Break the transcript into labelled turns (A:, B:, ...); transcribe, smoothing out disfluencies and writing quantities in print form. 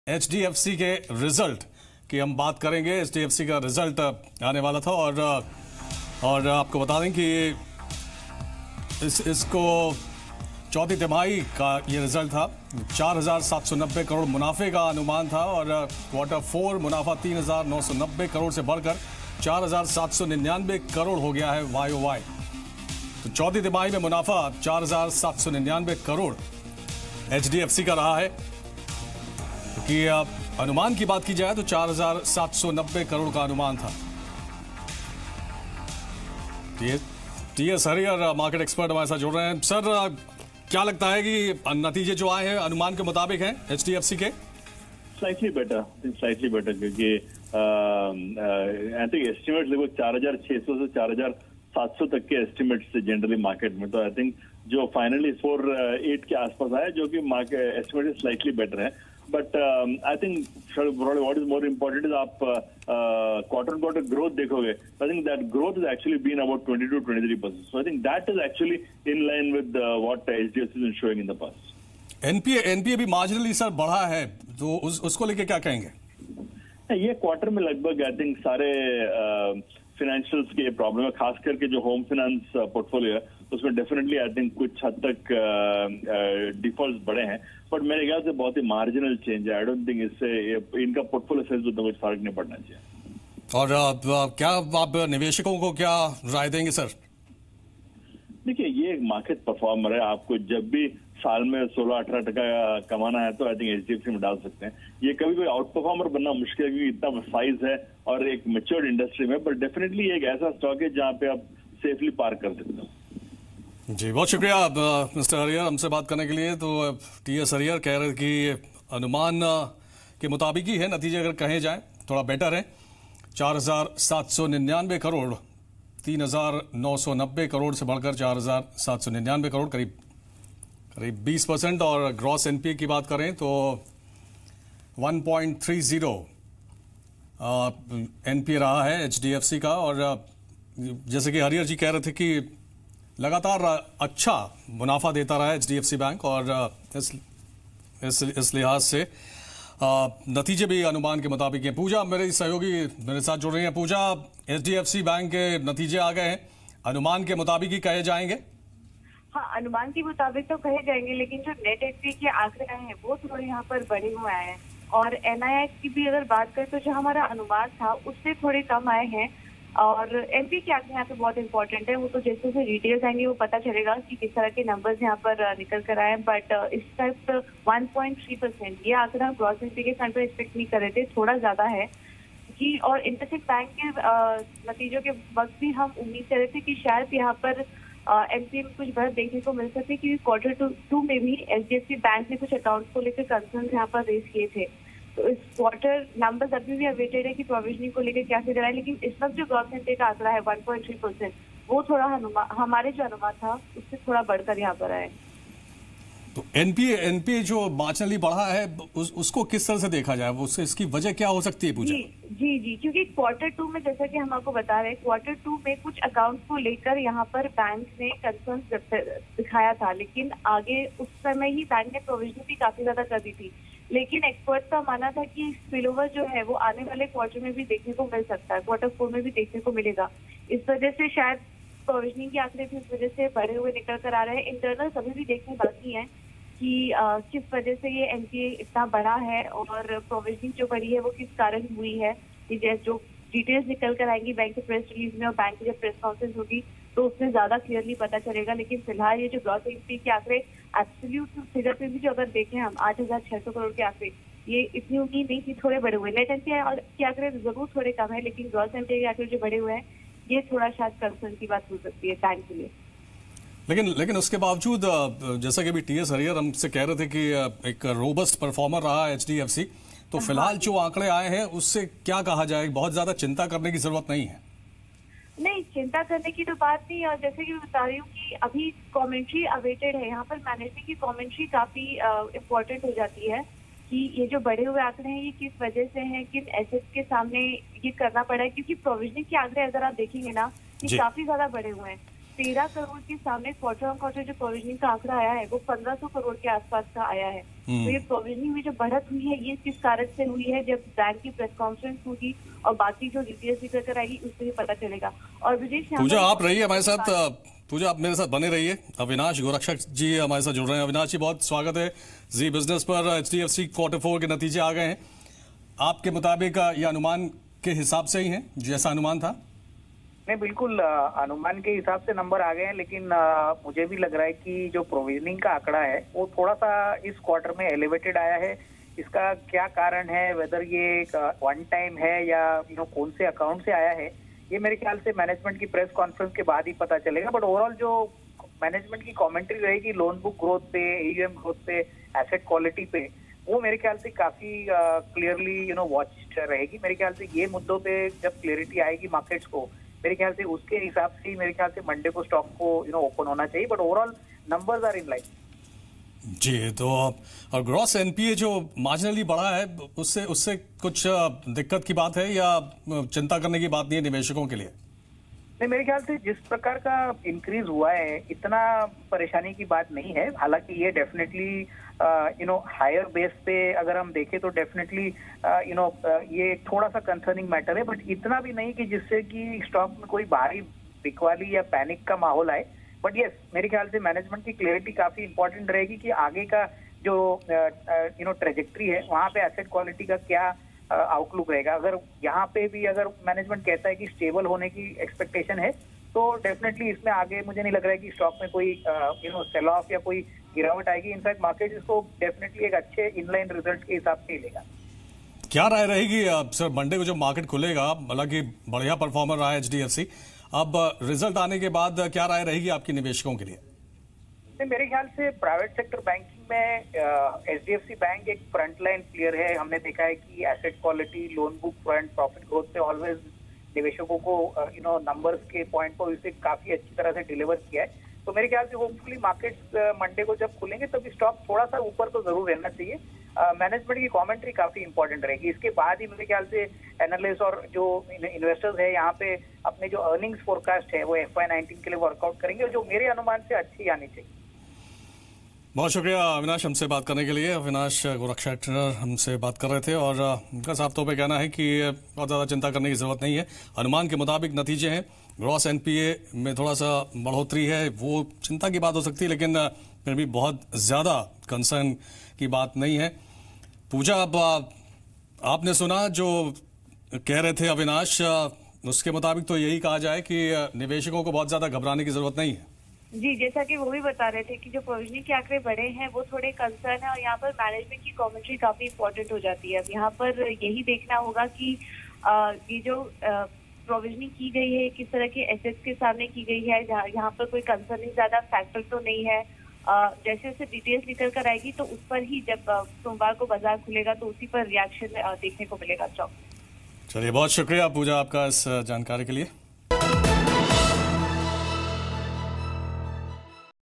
A: HDFC के result की हम बात करेंगे। एचडीएफसी का रिजल्ट आने वाला था और आपको बता दें कि इसको चौथी तिमाही का ये रिजल्ट था। 4,790 करोड़ मुनाफे का अनुमान था और क्वार्टर 4 मुनाफा 3,990 करोड़ से बढ़कर 4,799 करोड़ हो गया है YOY। तो चौथी तिमाही में मुनाफा 4,799 करोड़ एचडीएफसी का रहा है। क्योंकि अनुमान की बात की जाए तो 4,790 करोड़ का अनुमान था। टीएस हरियर मार्केट एक्सपर्ट हमारे साथ जुड़ रहे हैं। सर, क्या लगता है कि नतीजे जो आए हैं अनुमान के मुताबिक हैं एचडीएफसी के?
B: स्लाइटली बेटर क्योंकि आई थिंक एस्टिमेट्स देखो 4,600 से 4,700 तक के एस्टिमेट्स थे जनरली मार्केट में। तो आई थिंक जो फाइनली 4,8 के आसपास आया, जो कि मार्केट एस्टिमेट स्लाइटली बेटर है। But I think what is more important is आप क्वार्टर ग्रोथ देखोगे। I think that growth is actually been about 20 to 23%. So I think that is actually in line with what HDFC is showing in the past.
A: NPA भी marginally sir बढ़ा है, तो उसको लेके क्या कहेंगे?
B: ये क्वार्टर में लगभग आई थिंक सारे फाइनेंशियल्स के प्रॉब्लम है, खास करके जो होम फाइनेंस पोर्टफोलियो है उसमें डेफिनेटली आई थिंक कुछ हद तक डिफॉल्ट बढ़े हैं। बट मेरे ख्याल से बहुत ही मार्जिनल चेंज है। आई डोंट थिंक इससे इनका पोर्टफोलियो साइज में कुछ फर्क नहीं पड़ना चाहिए।
A: और क्या आप निवेशकों को क्या राय देंगे सर?
B: देखिए, ये एक मार्केट परफॉर्मर है। आपको जब भी साल में 16-18% कमाना है तो आई थिंक एचडीएफसी में डाल सकते हैं। ये कभी कोई आउट परफॉर्मर बनना मुश्किल है क्योंकि इतना साइज है और एक मैच्योर्ड इंडस्ट्री में। बट डेफिनेटली एक ऐसा स्टॉक है जहां पे आप सेफली पार्क कर सकते हो।
A: जी, बहुत शुक्रिया मिस्टर हरियर हमसे बात करने के लिए। तो टीएस हरियर कह रहे कि अनुमान के मुताबिक ही है, नतीजे अगर कहे जाए थोड़ा बेटर है। 4,799 करोड़ 3,990 करोड़ से बढ़कर 4,799 करोड़, करीब 20%। और ग्रॉस एनपीए की बात करें तो 1.30 एनपीए रहा है एचडीएफसी का। और जैसे कि हरियर जी कह रहे थे कि लगातार अच्छा मुनाफा देता रहा है एचडीएफसी बैंक, और इस लिहाज से नतीजे भी अनुमान के मुताबिक हैं। पूजा मेरे सहयोगी मेरे साथ जुड़ रही हैं। पूजा, एचडीएफसी बैंक के नतीजे आ गए हैं, अनुमान के मुताबिक ही कहे जाएंगे?
C: हाँ, अनुमान के मुताबिक तो कहे जाएंगे, लेकिन जो नेट एनपीए के आंकड़े आए हैं वो थोड़े यहाँ पर बढ़े हुए आए हैं। और एनआईआई की भी अगर बात करें तो जो हमारा अनुमान था उससे थोड़े कम आए हैं। और एमपी के आंकड़े यहाँ पे बहुत इंपॉर्टेंट है। वो तो जैसे जैसे डिटेल्स आएंगे वो पता चलेगा कि किस तरह के नंबर्स यहाँ पर निकल कर आए। बट इस टाइप 1.3% ये आंकड़ा ग्रॉस एनपी के फ्रंट पर एक्सपेक्ट नहीं कर रहे थे, थोड़ा ज्यादा है जी। और इंडसइंड बैंक के नतीजों के वक्त भी हम उम्मीद कर रहे थे कि शायद यहाँ पर एनपीए में कुछ बढ़त देखने को मिल सकती है, क्योंकि क्वार्टर 2 में भी एचडीएफसी बैंक ने कुछ अकाउंट्स को लेकर कंसर्न यहाँ पर रेज किए थे। तो इस क्वार्टर नंबर्स अभी भी अवेटेड है कि प्रोविजनिंग को लेकर क्या फिगर है। लेकिन इस वक्त जो ग्रॉस एनपीए का आंकड़ा है 1.3%, वो थोड़ा हमारे जो अनुमान था उससे थोड़ा बढ़कर यहाँ पर आए।
A: तो एनपीए जो मार्जिनली बढ़ा है उसको किस तरह से देखा जाए, उससे इसकी वजह क्या हो सकती है पूजा?
C: जी, क्योंकि क्वार्टर 2 में जैसा कि हम आपको बता रहे हैं, क्वार्टर 2 में कुछ अकाउंट्स को लेकर यहाँ पर बैंक ने कंसर्न दिखाया था। लेकिन आगे उस समय ही बैंक ने प्रोविजनिंग भी काफी ज्यादा कर दी थी। लेकिन एक्सपर्ट का मानना था कि स्पिलओवर जो है वो आने वाले क्वार्टर में भी देखने को मिल सकता है, क्वार्टर 4 में भी देखने को मिलेगा। इस वजह से शायद प्रोविजनिंग के आंकड़े भी इस वजह से बढ़े हुए निकल कर आ रहे हैं। इंटरनल सभी भी देखने बाकी है कि किस वजह से ये एनपीए इतना बड़ा है और प्रोविजनिंग जो बढ़ी है वो किस कारण हुई है। जो डिटेल्स निकल कर आएंगी बैंक के प्रेस रिलीज में और बैंक की जब प्रेस कॉन्फ्रेंस होगी तो उसमें ज्यादा क्लियरली पता चलेगा। लेकिन फिलहाल ये जो ग्रॉस एनपीए के आंकड़े एब्सोल्यूट फिगर पे भी जो अगर देखें हम 8,600 करोड़ के आंकड़े, ये इतनी उम्मीद नहीं थी, थोड़े बढ़े हुए। नेट एनपीए के आंकड़े जरूर थोड़े कम है, लेकिन ग्रॉस एनपीए के आंकड़े जो बढ़े हुए हैं ये थोड़ा शायद कंसर्न की बात हो सकती है बैंक के लिए।
A: लेकिन उसके बावजूद जैसा कि अभी टीएस हरियर हमसे कह रहे थे कि एक रोबस्ट परफॉर्मर रहा एचडीएफसी, तो फिलहाल जो आंकड़े आए हैं उससे क्या कहा जाए, बहुत ज्यादा चिंता करने की जरूरत नहीं है?
C: नहीं, चिंता करने की तो बात नहीं। और जैसे कि बता रही हूँ कि अभी कमेंट्री अवेटेड है, यहाँ पर मैनेजमेंट की कमेंट्री काफी इम्पोर्टेंट हो जाती है कि ये जो बढ़े हुए आंकड़े हैं ये किस वजह से हैं, किन एसेट्स के सामने ये करना पड़ा है। क्योंकि प्रोविजनिंग के आंकड़े अगर आप देखेंगे ना, ये काफी ज्यादा बढ़े हुए हैं। 13 करोड़ के सामने क्वार्टर ऑन क्वार्टर जो प्रोविजनिंग का आंकड़ा आया है वो 1500 करोड़ के आसपास का आया है। तो ये प्रोविजनिंग में जो बढ़त हुई है ये किस कारण से हुई है, जब बैंक की प्रेस कॉन्फ्रेंस होगी और बाकी जो डिटेल्स निकल कर आएगी उससे ही पता चलेगा। और विजय,
A: पूजा आप रहिए हमारे साथ, पूजा आप मेरे साथ बने रहिए। अविनाश गोरक्षक जी हमारे साथ जुड़ रहे हैं। अविनाश जी बहुत स्वागत है जी बिजनेस पर। HDFC क्वार्टर 4 के नतीजे आ गए हैं, आपके मुताबिक ये अनुमान के हिसाब से ही है जैसा अनुमान था?
D: नहीं, बिल्कुल अनुमान के हिसाब से नंबर आ गए हैं, लेकिन मुझे भी लग रहा है कि जो प्रोविजनिंग का आंकड़ा है वो थोड़ा सा इस क्वार्टर में एलिवेटेड आया है। इसका क्या कारण है, वेदर ये वन टाइम है या कौन से अकाउंट से आया है, ये मेरे ख्याल से मैनेजमेंट की प्रेस कॉन्फ्रेंस के बाद ही पता चलेगा। बट ओवरऑल जो मैनेजमेंट की कमेंट्री रहेगी लोन बुक ग्रोथ पे, AUM ग्रोथ पे, एसेट क्वालिटी पे, वो मेरे ख्याल से काफी क्लियरली वॉच रहेगी। मेरे ख्याल से ये मुद्दों पे जब क्लियरिटी आएगी मार्केट्स को, मेरे ख्याल से उसके हिसाब से ही मेरे ख्याल से मंडे को स्टॉक को ओपन होना चाहिए। But overall numbers are in line
A: जी। तो और ग्रॉस NPA जो मार्जिनली बढ़ा है उससे कुछ दिक्कत की बात है या चिंता करने की बात नहीं है निवेशकों के लिए?
D: नहीं, मेरे ख्याल से जिस प्रकार का इंक्रीज हुआ है इतना परेशानी की बात नहीं है। हालांकि ये डेफिनेटली हायर बेस पे अगर हम देखें तो डेफिनेटली ये थोड़ा सा कंसर्निंग मैटर है, बट इतना भी नहीं कि जिससे कि स्टॉक में कोई भारी बिकवाली या पैनिक का माहौल आए। बट यस, मेरे ख्याल से मैनेजमेंट की क्लियरिटी काफी इंपॉर्टेंट रहेगी कि आगे का जो ट्रेजेक्ट्री है वहां पे एसेट क्वालिटी का क्या आउटलुक रहेगा। अगर यहाँ पे भी अगर मैनेजमेंट कहता है कि स्टेबल होने की एक्सपेक्टेशन है तो डेफिनेटली इसमें आगे मुझे नहीं लग रहा है कि स्टॉक में कोई सेल ऑफ या कोई गिरावट आएगी। इनफैक्ट मार्केट इसको डेफिनेटली एक अच्छे इनलाइन रिजल्ट के हिसाब से ही लेगा।
A: क्या राय रहेगी सर मंडे को जब मार्केट खुलेगा? हालांकि बढ़िया परफॉर्मर रहा है HDFC, अब रिजल्ट आने के बाद क्या राय रहेगी आपकी निवेशकों के लिए?
D: मेरे ख्याल से प्राइवेट सेक्टर बैंकिंग में HDFC बैंक एक फ्रंट लाइन प्लेयर है। हमने देखा है कि asset quality, loan book front, profit growth पे ऑलवेज निवेशकों को नंबर्स के पॉइंट पर इसे काफी अच्छी तरह से डिलीवर किया है। तो मेरे ख्याल से होपफुली मार्केट्स मंडे को जब खुलेंगे तभी स्टॉक थोड़ा सा ऊपर तो जरूर रहना चाहिए। मैनेजमेंट की कमेंट्री काफी इंपॉर्टेंट रहेगी। इसके बाद ही मेरे ख्याल से एनालिस्ट और जो इन्वेस्टर्स है यहाँ पे अपने जो अर्निंग्स फोरकास्ट है वो FY19 के लिए वर्कआउट करेंगे, और जो मेरे अनुमान से अच्छी आनी चाहिए।
A: बहुत शुक्रिया अविनाश हमसे बात करने के लिए। अविनाश गोरक्षक हमसे बात कर रहे थे और उनका साफ तौर पे कहना है कि बहुत ज़्यादा चिंता करने की जरूरत नहीं है। अनुमान के मुताबिक नतीजे हैं, ग्रॉस NPA में थोड़ा सा बढ़ोतरी है, वो चिंता की बात हो सकती है, लेकिन फिर भी बहुत ज़्यादा कंसर्न की बात नहीं है। पूजा, अब आपने सुना जो कह रहे थे अविनाश, उसके मुताबिक तो यही कहा जाए कि निवेशकों को बहुत ज़्यादा घबराने की जरूरत नहीं है।
C: जी, जैसा कि वो भी बता रहे थे कि जो प्रोविजनिंग के आंकड़े बढ़े हैं वो थोड़े कंसर्न है, और यहाँ पर मैनेजमेंट की कमेंट्री काफी इंपॉर्टेंट हो जाती है। अब यहाँ पर यही देखना होगा कि ये जो प्रोविजनिंग की गई है किस तरह के एसेट्स के सामने की गई है, यहाँ पर कोई कंसर्निंग ज्यादा फैक्टर तो नहीं है। जैसे जैसे डिटेल्स निकल कर आएगी तो उस पर ही जब सोमवार को बाजार खुलेगा तो उसी पर रिएक्शन देखने को मिलेगा स्टॉक।
A: चलिए, बहुत शुक्रिया पूजा आपका इस जानकारी के लिए।